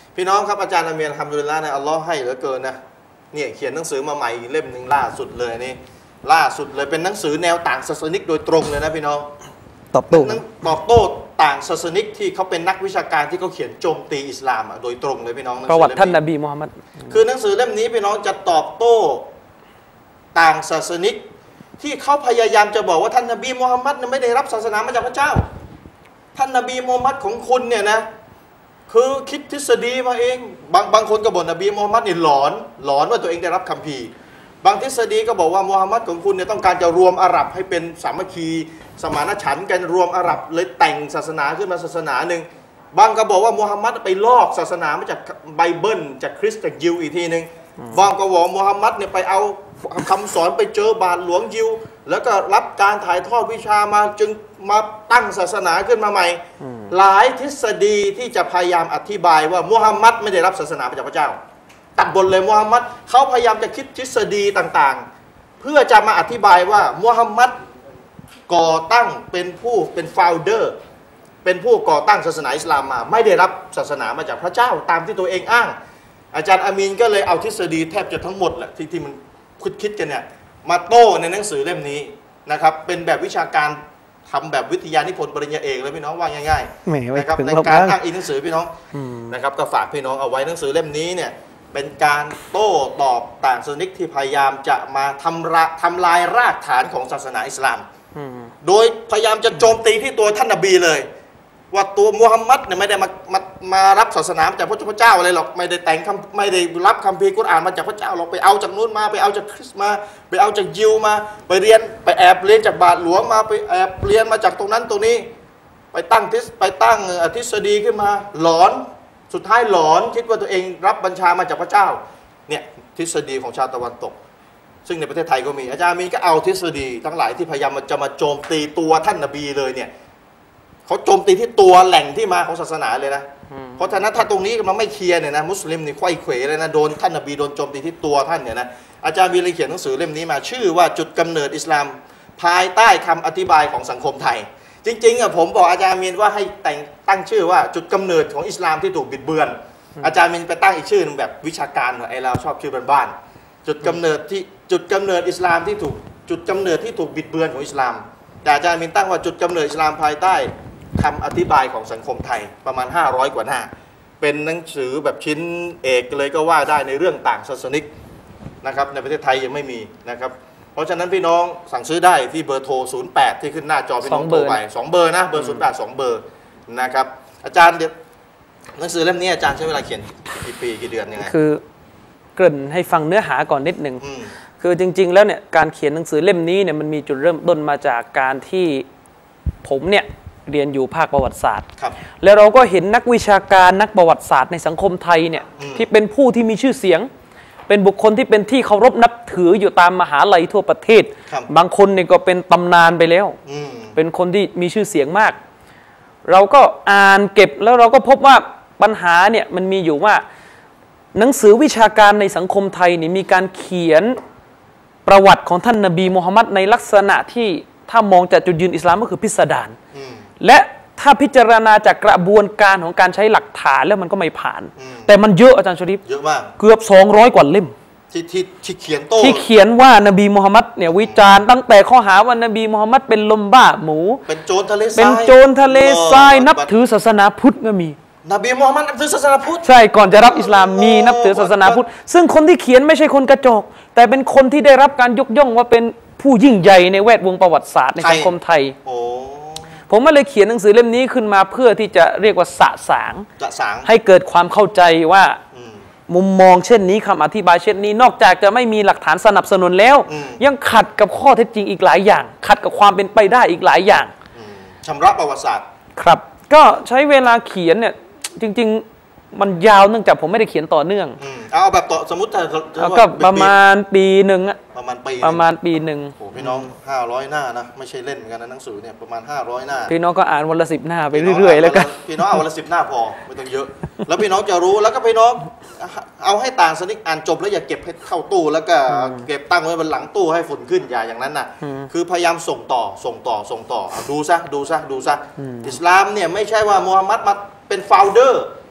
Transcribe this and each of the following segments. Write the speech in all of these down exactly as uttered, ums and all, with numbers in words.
พี่น้องครับอาจารย์อาเมียนทำดุลิลละนะอัลลอฮ์ให้เหลือเกินนะเนี่ยเขียนหนังสือมาใหม่เล่มหนึ่งล่าสุดเลยนี่ล่าสุดเลยเป็นหนังสือแนวต่างศาสนิกโดยตรงเลยนะพี่น้องตอบโต้ตอบโต้ต่างศาสนิกที่เขาเป็นนักวิชาการที่เขาเขียนโจมตีอิสลามโดยตรงเลยพี่น้องประวัติท่านนบีมูฮัมมัดคือหนังสือเล่มนี้พี่น้องจะตอบโต้ต่างศาสนิกที่เขาพยายามจะบอกว่าท่านนบีมูฮัมมัดไม่ได้รับศาสนามาจากพระเจ้าท่านนบีมูฮัมมัดของคุณเนี่ยนะคือคิดทฤษฎีมาเองบางบางคนก็บอกนบีมูฮัมมัดนี่หลอนหลอนว่าตัวเองได้รับคัมภีร์บางทฤษฎีก็บอกว่ามูฮัมมัดของคุณเนี่ยต้องการจะรวมอาหรับให้เป็นสามัคคีสมานฉันท์กันรวมอาหรับเลยแต่งศาสนาขึ้นมาศาสนาหนึ่งบางก็บอกว่ามูฮัมมัดไปลอกศาสนามาจากไบเบิลจากคริสต์จากยิวอีกทีหนึ่งบางก็บอกมูฮัมมัดเนี่ยไปเอาคำสอนไปเจอบาทหลวงยิวแล้วก็รับการถ่ายทอดวิชามาจึงมาตั้งศาสนาขึ้นมาใหม่หลายทฤษฎีที่จะพยายามอธิบายว่ามูฮัมมัดไม่ได้รับศาสนามาจากพระเจ้าตัดบทเลยมูฮัมมัดเขาพยายามจะคิดทฤษฎีต่างๆเพื่อจะมาอธิบายว่ามูฮัมมัดก่อตั้งเป็นผู้เป็นโฟลเดอร์เป็นผู้ก่อตั้งศาสนาอิสลามมาไม่ได้รับศาสนามาจากพระเจ้าตามที่ตัวเองอ้างอาจารย์อามีนก็เลยเอาทฤษฎีแทบจะทั้งหมดแหละที่ที่มันคิดคิดกันเนี่ยมาโต้ในหนังสือเล่มนี้นะครับเป็นแบบวิชาการทำแบบวิทยานิพนธ์ปริญญาเอกเลยพี่น้องว่าง่ายๆนะครับในการอ้างอิงหนังสือพี่น้องนะครับก็ฝากพี่น้องเอาไว้หนังสือเล่มนี้เนี่ยเป็นการโต้ตอบต่างศาสนิกที่พยายามจะมาทำละทำลายรากฐานของศาสนาอิสลามโดยพยายามจะโจมตีที่ตัวท่านนบีเลยว่าตัวมูฮัมมัดเนี่ยไม่ได้มามามารับศาสนาจากพระเจ้าอะไรหรอกไม่ได้แต่งไม่ได้รับคัมภีร์กุรอานมาจากพระเจ้าหรอกไปเอาจากนู้นมาไปเอาจากคริสต์มาไปเอาจากยิวมาไปเรียนไปแอบเรียนจากบาทหลวงมาไปแอบเรียนมาจากตรงนั้นตรงนี้ไปตั้งทิศไปตั้งทฤษฎีขึ้นมาหลอนสุดท้ายหลอนคิดว่าตัวเองรับบัญชามาจากพระเจ้าเนี่ยทฤษฎีของชาวตะวันตกซึ่งในประเทศไทยก็มีอาจารย์มีก็เอาทฤษฎีทั้งหลายที่พยายามจะมาโจมตีตัวท่านนบีเลยเนี่ยเขาโจมตีที่ตัวแหล่งที่มาของศาสนาเลยนะเพราะฉะนั้นถ้าตรงนี้มันไม่เคลียร์เนี่ยนะมุสลิมนี่ไขว้เขวเลยนะโดนท่านนบีโดนโจมตีที่ตัวท่านเนี่ยนะอาจารย์วีเลยเขียนหนังสือเล่มนี้มาชื่อว่าจุดกำเนิดอิสลามภายใต้คำอธิบายของสังคมไทยจริงๆอ่ะผมบอกอาจารย์มีนว่าให้แต่งตั้งชื่อว่าจุดกำเนิดของอิสลามที่ถูกบิดเบือนอาจารย์มีนไปตั้งอีกชื่อนึงแบบวิชาการไอ้เราชอบชื่อบ้านๆจุดกำเนิดที่จุดกำเนิดอิสลามที่ถูกจุดกำเนิดที่ถูกบิดเบือนของอิสลามแต่อาจารย์มีนตั้งว่าจุดกำเนิดอิสลามภายใต้คำอธิบายของสังคมไทยประมาณห้าร้อยกว่าหน้าเป็นหนังสือแบบชิ้นเอกเลยก็ว่าได้ในเรื่องต่างศาสนิกนะครับในประเทศไทยยังไม่มีนะครับเพราะฉะนั้นพี่น้องสั่งซื้อได้ที่เบอร์โทรศูนย์แปดที่ขึ้นหน้าจอพี่น้องโทรไปสองเบอร์นะเบอร์ศูนย์แปดสองเบอร์นะครับอาจารย์เดี๋ยวหนังสือเล่มนี้อาจารย์ใช้เวลาเขียนกี่ปีกี่เดือนยังไงคือเกริ่นให้ฟังเนื้อหาก่อนนิดหนึ่งคือจริงๆแล้วเนี่ยการเขียนหนังสือเล่มนี้เนี่ยมันมีจุดเริ่มต้นมาจากการที่ผมเนี่ยเรียนอยู่ภาคประวัติศาสตร์แล้วเราก็เห็นนักวิชาการนักประวัติศาสตร์ในสังคมไทยเนี่ยที่เป็นผู้ที่มีชื่อเสียงเป็นบุคคลที่เป็นที่เคารพนับถืออยู่ตามมหาลัยทั่วประเทศบางคนเนี่ยก็เป็นตำนานไปแล้วเป็นคนที่มีชื่อเสียงมากเราก็อ่านเก็บแล้วเราก็พบว่าปัญหาเนี่ยมันมีอยู่ว่าหนังสือวิชาการในสังคมไทยนี่มีการเขียนประวัติของท่านนบีมูฮัมมัดในลักษณะที่ถ้ามองจากจุดยืนอิสลามก็คือพิสดารและถ้าพิจารณาจากกระบวนการของการใช้หลักฐานแล้วมันก็ไม่ผ่านแต่มันเยอะอาจารย์ชริฟเยอะมากเกือบสองร้อยกว่าเล่มที่ที่ที่เขียนโต้ที่เขียนว่านบีมูฮัมมัดเนี่ยวิจารณ์ตั้งแต่ข้อหาว่านบีมูฮัมมัดเป็นลมบ้าหมูเป็นโจรทะเลทรายเป็นโจรทะเลทรายนับถือศาสนาพุทธก็มีนบีมูฮัมมัดนับถือศาสนาพุทธใช่ก่อนจะรับอิสลามมีนับถือศาสนาพุทธซึ่งคนที่เขียนไม่ใช่คนกระจอกแต่เป็นคนที่ได้รับการยกย่องว่าเป็นผู้ยิ่งใหญ่ในแวดวงประวัติศาสตร์ในสังคมไทยผมก็เลยเขียนหนังสือเล่มนี้ขึ้นมาเพื่อที่จะเรียกว่าสะสางให้เกิดความเข้าใจว่ามุมมองเช่นนี้คำอธิบายเช่นนี้นอกจากจะไม่มีหลักฐานสนับสนุนแล้วยังขัดกับข้อเท็จจริงอีกหลายอย่างขัดกับความเป็นไปได้อีกหลายอย่างชำระประวัติศาสตร์ครับก็ใช้เวลาเขียนเนี่ยจริงๆมันยาวเนื่องจากผมไม่ได้เขียนต่อเนื่องเอาแบบต่อสมมติก็ประมาณปีหนึ่งอะประมาณปีประมาณปีหนึ่งโอ้พี่น้องห้าร้อยหน้านะไม่ใช่เล่นเหมือนกันนะหนังสือเนี่ยประมาณห้าร้อยหน้าพี่น้องก็อ่านวันละสิบหน้าไปเรื่อยๆแล้วกันพี่น้องเอาวันละสิบหน้าพอไม่ต้องเยอะแล้วพี่น้องจะรู้แล้วก็พี่น้องเอาให้ต่างสนิทอ่านจบแล้วอย่าเก็บให้เข้าตู้แล้วก็เก็บตั้งไว้บนหลังตู้ให้ฝุ่นขึ้นอย่าอย่างนั้นนะคือพยายามส่งต่อส่งต่อส่งต่อดูซะดูซะดูซะอิสลามเนี่ยไม่ใช่ว่ามูฮัมหมัดมาเป็นโฟลเดอร์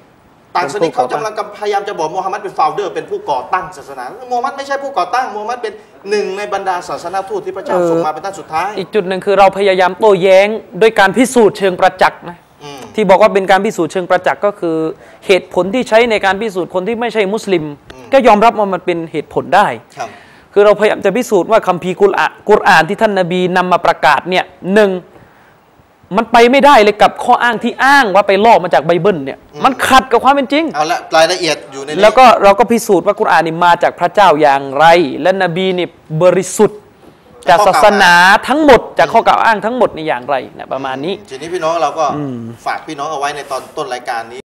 ต่างศาสนิกเขากำลังพยายามจะบอกมูฮัมหมัดเป็น founder เป็นผู้ก่อตั้งศาสนามูฮัมหมัดไม่ใช่ผู้ก่อตั้งมูฮัมหมัดเป็นหนึ่งในบรรดาศาสนาทูตที่พระเจ้าส่งมาเป็นท่านสุดท้ายอีกจุดหนึ่งคือเราพยายามโต้แย้งด้วยการพิสูจน์เชิงประจักษ์นะที่บอกว่าเป็นการพิสูจน์เชิงประจักษ์ก็คือเหตุผลที่ใช้ในการพิสูจน์คนที่ไม่ใช่มุสลิมก็ยอมรับว่ามันเป็นเหตุผลได้คือเราพยายามจะพิสูจน์ว่าคัมภีร์กุรอานกุรอานที่ท่านนบีนำมาประกาศเนี่ยหนึ่งมันไปไม่ได้เลยกับข้ออ้างที่อ้างว่าไปลอกมาจากไบเบิลเนี่ยมันขัดกับความเป็นจริงเอาละรายละเอียดอยู่ในนี้แล้วก็เราก็พิสูจน์ว่ากุรอานนี่มาจากพระเจ้าอย่างไรและนบีนี่บริสุทธิ์จากศาสนาทั้งหมดจากข้อกล่าวอ้างทั้งหมดในอย่างไรนะประมาณนี้ทีนี้พี่น้องเราก็ฝากพี่น้องเอาไว้ในตอนต้นรายการนี้